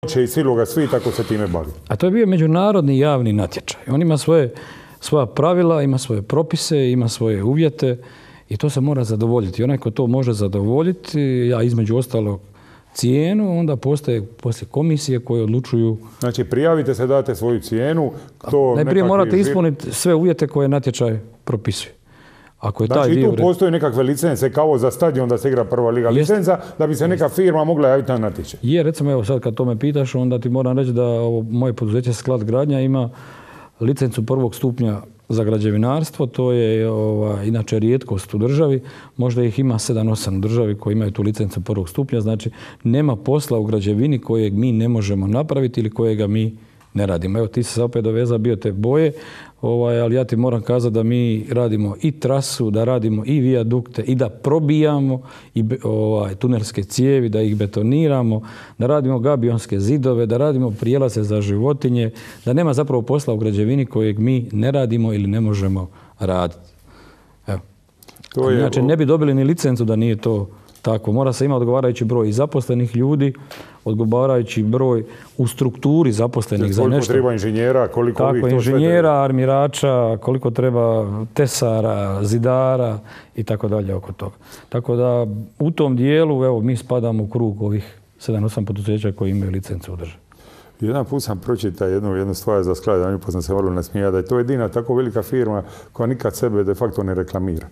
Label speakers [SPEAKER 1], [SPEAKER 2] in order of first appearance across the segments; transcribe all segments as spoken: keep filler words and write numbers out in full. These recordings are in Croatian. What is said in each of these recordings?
[SPEAKER 1] će i silo ga svi tako se time bavi.
[SPEAKER 2] A to je bio međunarodni javni natječaj. On ima svoje, svoja pravila, ima svoje propise, ima svoje uvjete i to se mora zadovoljiti. Onaj ko to može zadovoljiti, ja između ostalog cijenu, onda postoje poslije komisije koje odlučuju.
[SPEAKER 1] Znači prijavite se, date svoju cijenu. To
[SPEAKER 2] najprije morate ispuniti sve uvjete koje natječaj propisuje. Ako je
[SPEAKER 1] znači
[SPEAKER 2] taj dio
[SPEAKER 1] tu postoje nekakve licence kao za stadion da se igra prva liga licenca, da bi se neka firma mogla javiti na natječaj.
[SPEAKER 2] Je, recimo evo sad kad to me pitaš, onda ti moram reći da ovo moje poduzeće Sklad gradnja ima licencu prvog stupnja za građevinarstvo, to je ova, inače rijetkost u državi, možda ih ima sedam osam državi koji imaju tu licencu prvog stupnja, znači nema posla u građevini kojeg mi ne možemo napraviti ili kojega mi ne radimo. Evo ti se opet dovezao bio te boje, ovaj, ali ja ti moram kazati da mi radimo i trasu, da radimo i vijadukte i da probijamo i ovaj, tunelske cijevi, da ih betoniramo, da radimo gabionske zidove, da radimo prijelaze za životinje, da nema zapravo posla u građevini kojeg mi ne radimo ili ne možemo raditi. Evo. To je... Znači ne bi dobili ni licencu da nije to tako. Mora se imati odgovarajući broj i zaposlenih ljudi, odgovarajući broj u strukturi zaposlenih za nešto.
[SPEAKER 1] Koliko treba inženjera, koliko
[SPEAKER 2] tako,
[SPEAKER 1] ovih to
[SPEAKER 2] inženjera, armirača, koliko treba tesara, zidara i tako dalje oko toga. Tako da u tom dijelu, evo, mi spadamo u krug ovih sedam osam poduzeća koji imaju licencu u državi.
[SPEAKER 1] Jedan put sam pročitao jednu, jednu stvar za Sklad, pa sam se malo nasmijao, da je to jedina tako velika firma koja nikad sebe de facto ne reklamira.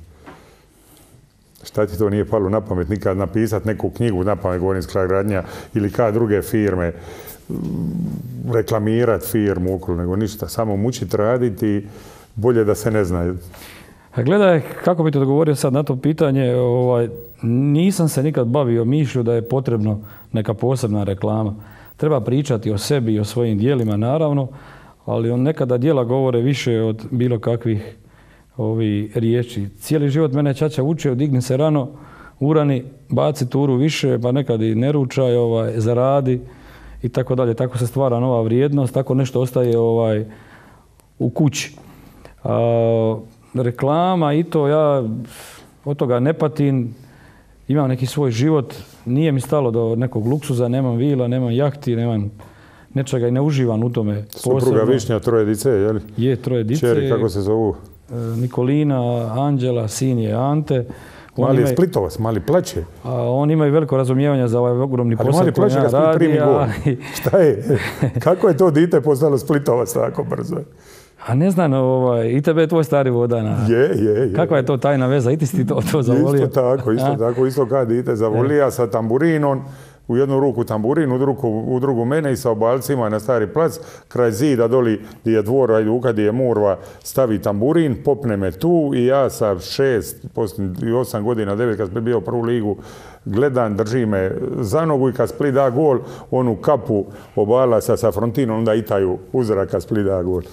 [SPEAKER 1] Šta ti to nije palo na pamet nikad napisati neku knjigu, na pamet govorim Sklad gradnja ili kad druge firme, reklamirati firmu okolo, nego ništa, samo mučiti, raditi, bolje da se ne znaju.
[SPEAKER 2] A gledaj, kako bi ti odgovorio sad na to pitanje, ovaj, nisam se nikad bavio mišlju da je potrebno neka posebna reklama. Treba pričati o sebi i o svojim dijelima, naravno, ali on nekada djela govore više od bilo kakvih ovi riječi. Cijeli život mene ćaća učio, digni se rano, urani, baci turu više, pa nekad i ne ručaj, ovaj, zaradi i tako dalje. Tako se stvara nova vrijednost, tako nešto ostaje ovaj, u kući. A, reklama i to, ja od toga ne patim, imam neki svoj život, nije mi stalo do nekog luksuza, nemam vila, nemam jahti, nemam nečega i ne uživam u tome posebno.
[SPEAKER 1] Supruga Višnja, troje dice, je li?
[SPEAKER 2] Je, troje dice.
[SPEAKER 1] Čeri, kako se zovu?
[SPEAKER 2] Nikolina, Anđela, sin je Ante.
[SPEAKER 1] Mali je Splitovac, mali plaće.
[SPEAKER 2] A on ima i veliko razumijevanje za ovaj ogromni posao.
[SPEAKER 1] Ali mali plaće ga Split primi gol. Šta je? Kako je to dite postalo Splitovac tako brzo? A
[SPEAKER 2] ne znam, ovaj, i tebe je tvoj stari Vodana.
[SPEAKER 1] Je, je, je.
[SPEAKER 2] Kakva je to tajna veza? I ti si to, to zavolio?
[SPEAKER 1] Isto tako, isto tako. Isto kad dite zavolija sa tamburinom, u jednu ruku tamburin, u drugu, u drugu mene i sa obalcima na stari plac, kraj zida doli gdje je dvor Ajduka, gdje je Murva, stavi tamburin, popne me tu i ja sa šest, poslije osam godina, devet, kad sam bio u prvu ligu, gledam, drži me za nogu i kad Split da gol, onu kapu obala sa, sa frontinom, onda itaju uzrak kad Split da gol.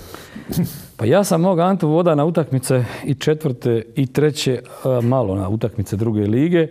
[SPEAKER 2] Pa ja sam mog Antu voda na utakmice i četvrte i treće, malo na utakmice druge lige.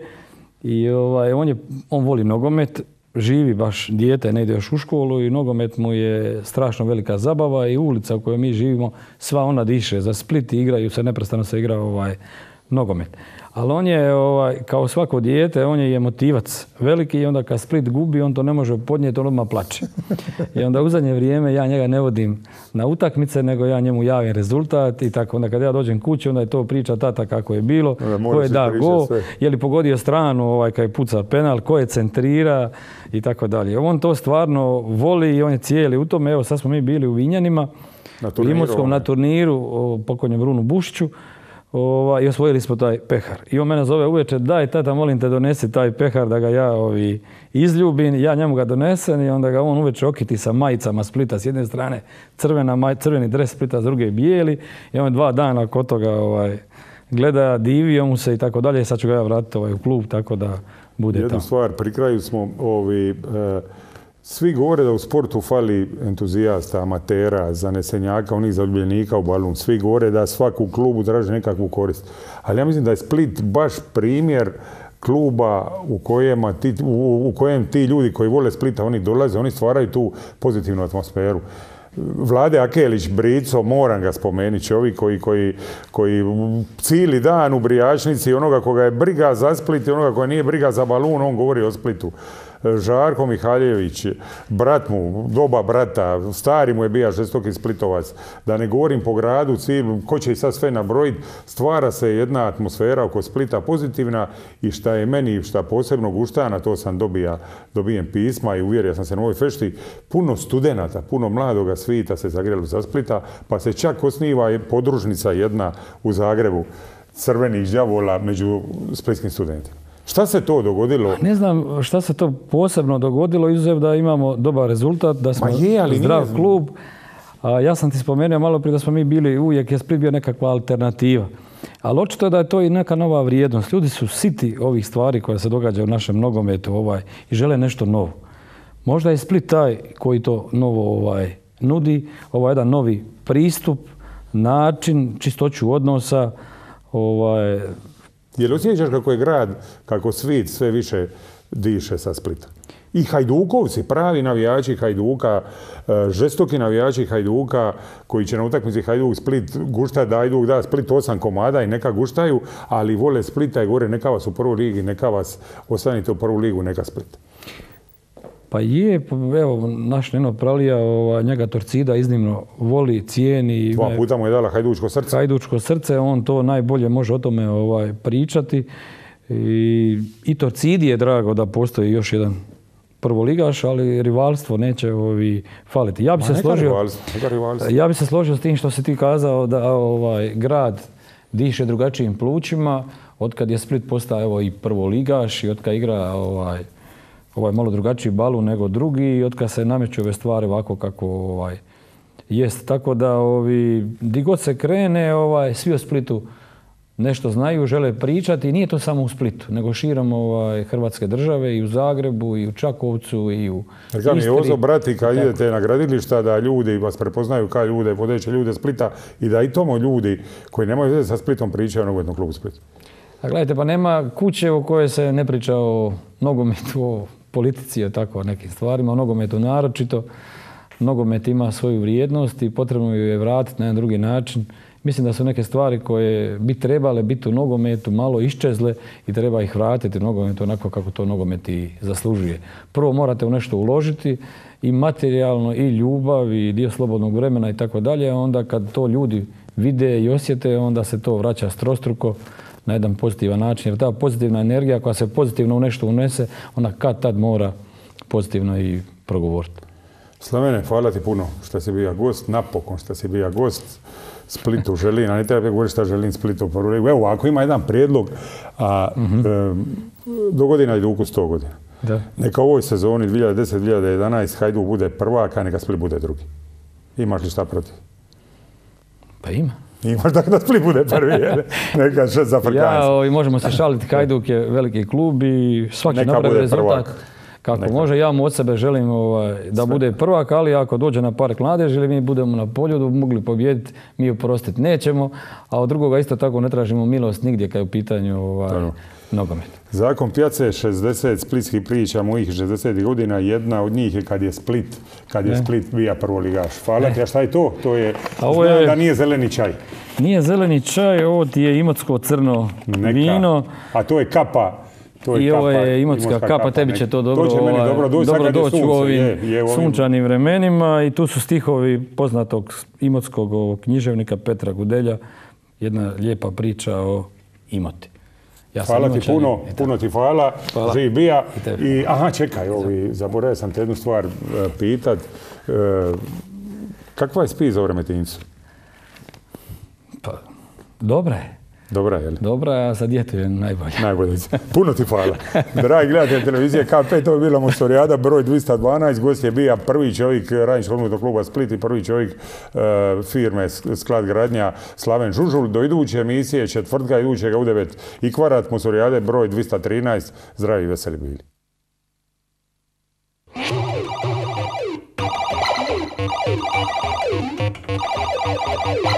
[SPEAKER 2] I ovaj, on, je, on voli nogomet, živi baš dijete, ne ide još u školu i nogomet mu je strašno velika zabava i ulica u kojoj mi živimo, sva ona diše. Za Split igraju se, neprestano se igra ovaj, nogomet. Ali on je, ovaj, kao svako dijete, on je emotivac veliki i onda kad Split gubi, on to ne može podnijeti, on odmah plače. I onda u zadnje vrijeme ja njega ne vodim na utakmice, nego ja njemu javim rezultat i tako. Onda kad ja dođem kući, onda je to priča tata kako je bilo, ko je da go, je li pogodio stranu ovaj, kad je puca penal, ko je centrira i tako dalje. On to stvarno voli i on je cijeli u tome. Evo sad smo mi bili u Vinjanima, u Imotskom na turniru, pokojnom Brunu Bušiću. Ova, i osvojili smo taj pehar. I on mene zove uveče, daj tata, molim te, donesi taj pehar da ga ja ovi, izljubim. Ja njemu ga donesem i onda ga on uveče okiti sa majicama Splita s jedne strane, crvena maj, crveni dres Splita s druge bijeli. I on dva dana kod toga ovaj, gleda, divio mu se i tako dalje. Sad ću ga ja vratiti ovaj, u klub, tako da bude
[SPEAKER 1] jednu
[SPEAKER 2] tamo.
[SPEAKER 1] Stvar, pri kraju smo ovi... Uh, Svi govore da u sportu fali entuzijasta, amatera, zanesenjaka, onih zaljubljenika u balun. Svi govore da svak u klubu traži nekakvu korist. Ali ja mislim da je Split baš primjer kluba u kojem ti, u, u kojem ti ljudi koji vole Splita, oni dolaze, oni stvaraju tu pozitivnu atmosferu. Vlade Akelić, Brico, moram ga spomenuti, čovjek koji, koji, koji cijeli dan u brijačnici, onoga koga je briga za Split i onoga koja nije briga za balun, on govori o Splitu. Žarko Mihaljević, brat mu, doba brata, stari mu je bio žestoki Splitovac, da ne govorim po gradu, cilju, ko će i sad sve nabrojiti, stvara se jedna atmosfera oko Splita pozitivna i šta je meni, šta posebno gušta, na to sam dobija, dobijem pisma i uvjerio sam se na ovoj fešti, puno studenata, puno mladoga svita se zagrelo za Splita, pa se čak osniva podružnica jedna u Zagrebu, crvenih đavola među splitskim studentima. Šta se to dogodilo?
[SPEAKER 2] Ne znam šta se to posebno dogodilo, izuzev da imamo dobar rezultat, da smo
[SPEAKER 1] je, ali
[SPEAKER 2] zdrav
[SPEAKER 1] nije...
[SPEAKER 2] klub. A ja sam ti spomenuo malo prije da smo mi bili, uvijek je Split bio nekakva alternativa. Ali očito je da je to i neka nova vrijednost. Ljudi su siti ovih stvari koje se događaju u našem nogometu ovaj, i žele nešto novo. Možda je Split taj koji to novo ovaj, nudi, ovaj jedan novi pristup, način, čistoću odnosa. Ovaj...
[SPEAKER 1] Je li osjećaš kako je grad, kako svit sve više diše sa Splitom? I Hajdukovci, pravi navijači Hajduka, žestoki navijači Hajduka koji će na utakmici Hajduk Split gušta da Hajduk da Split osam komada i neka guštaju, ali vole Splita i gore neka vas u prvoj ligi, neka vas ostanite u prvu ligu, neka Split.
[SPEAKER 2] Pa je, evo, naš Neno Pralija, ova, njega Torcida iznimno voli, cijeni.
[SPEAKER 1] Dva puta mu je dala hajdučko srce.
[SPEAKER 2] Hajdučko srce, on to najbolje može o tome ovaj, pričati. I, i Torcidi je drago da postoji još jedan prvoligaš, ali rivalstvo neće ovi faliti. Ja bi se složio, ja bi se složio s tim što si ti kazao da ovaj, grad diše drugačijim plućima, otkad je Split postao evo, i prvoligaš i otkad igra ovaj, ovaj malo drugačiji balu nego drugi i otkad se nameću ove stvari ovako kako ovaj, jest. Tako da ovi, di god se krene, ovaj, svi o Splitu nešto znaju, žele pričati i nije to samo u Splitu, nego širom ovaj, Hrvatske države i u Zagrebu i u Čakovcu i u Istri.
[SPEAKER 1] Jer Ozo, brati, kad tako idete na gradilišta da ljudi vas prepoznaju kao ljude, vodeće ljude Splita i da i tomo ljudi koji nemaju veze sa Splitom pričaju o nogometnom klubu Split.
[SPEAKER 2] A gledajte, pa nema kuće u kojoj se ne priča o nogometu, o politici, o tako nekim stvarima, o nogometu naročito. Nogomet ima svoju vrijednost i potrebno ju je vratiti na jedan drugi način. Mislim da su neke stvari koje bi trebale biti u nogometu malo iščezle i treba ih vratiti u nogometu onako kako to nogomet i zaslužuje. Prvo morate u nešto uložiti i materijalno i ljubav i dio slobodnog vremena i tako dalje. Onda kad to ljudi vide i osjete, onda se to vraća strostruko na jedan pozitivan način. Jer ta pozitivna energija koja se pozitivno u nešto unese, ona kad tad mora pozitivno i progovoriti.
[SPEAKER 1] Slavene, hvala ti puno što si bio gost, napokon što si bio gost Splitu želim, a ne treba govoriti šta želim Splitu u prvu ligu. Evo, ako ima jedan prijedlog, a, mm-hmm. e, do godina Hajduku sto godina. Da. Neka u ovoj sezoni dvije hiljade desete dvije hiljade jedanaeste Hajduk bude prvak, a neka Split bude drugi. Imaš li šta protiv?
[SPEAKER 2] Pa ima.
[SPEAKER 1] Imaš tako da Split bude prvi, neka še za frkanci.
[SPEAKER 2] Ja, o, možemo se šaliti, Hajduk je veliki klub i svaki napravi rezultat. Prvak. Kako Neka. može, ja mu od sebe želim ovaj, da Sve. bude prvak, ali ako dođe na Park mladeži ili mi budemo na polju, da mogli pobijediti, mi oprostiti nećemo, a od drugoga isto tako ne tražimo milost nigdje kad je u pitanju ovaj, nogomet. Zakon Pjace, šezdeset splitskih priča mojih šezdesetih godina, jedna od njih je kad je Split, kad je ne. Split bija prvoligaš. Hvala ti, a šta je to? To je, znam je, da nije zeleni čaj. Nije zeleni čaj, ovo ti je imotsko crno Neka. vino. A to je kapa. I kapa, ovo je imotska, imotska kapa, kapa, tebi će to dobro, to će meni dobro doći, dobro doći u ovim je, je ovim sunčanim vremenima i tu su stihovi poznatog imotskog književnika Petra Gudelja, jedna lijepa priča o Imoti. Ja hvala ti puno, puno ti hvala, hvala. Živ bija. I, I aha, čekaj, ovi, zaboravio sam te jednu stvar uh, pitat. Uh, kakva je spis za Remetincu? Pa, dobra je. Dobra je, jel? Dobra, a za djetu je najbolja. Najbolja. Puno ti hvala. Dragi gledatelji televizije K P, to je bila Mostorijada, broj dvjesto dvanaest. Gost je bio prvi čovjek radničkog nogometnog kluba Split i prvi čovjek uh, firme Sklad gradnja Slaven Žužul. Do iduće emisije, četvrtka idućega u devet i kvadrat Mostorijade, broj dvjesto trinaest. Zdravi i veseli bili. Thank you.